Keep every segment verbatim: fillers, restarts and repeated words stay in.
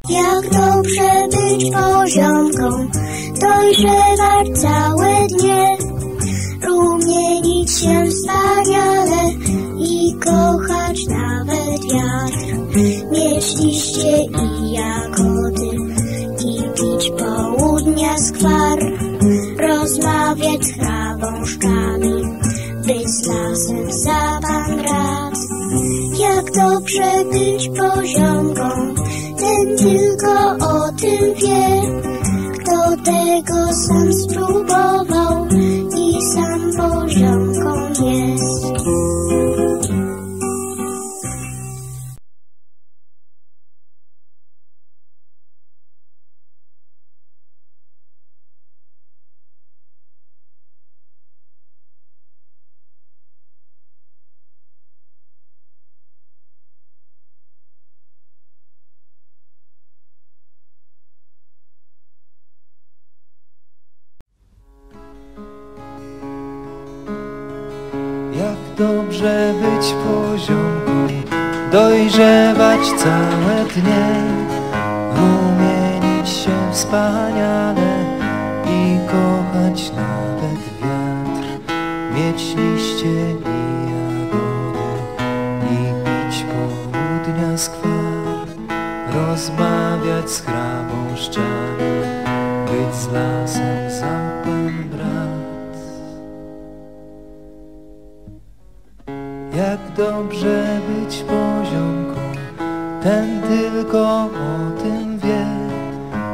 Jak dobrze być poziomką, dojrzewać całe dnie, rumienić się wspaniale i kochać nawet wiatr, mieć liście i jagody i pić południa skwar, rozmawiać z chrabąszkami, być z lasem za pan brat. Jak dobrze być poziomką, ten tylko o tym wie, kto tego sam spróbował i sam poziomką jest. Jak dobrze być poziomką, dojrzewać całe dnie, rumienić się wspaniale i kochać nawet wiatr, mieć liście i jagody i pić południa skwar, rozmawiać z chrabąszczami, być z lasem za pan brat. Jak dobrze być poziomką, ten tylko o tym wie,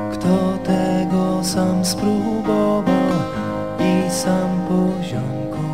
kto tego sam spróbował i sam poziomką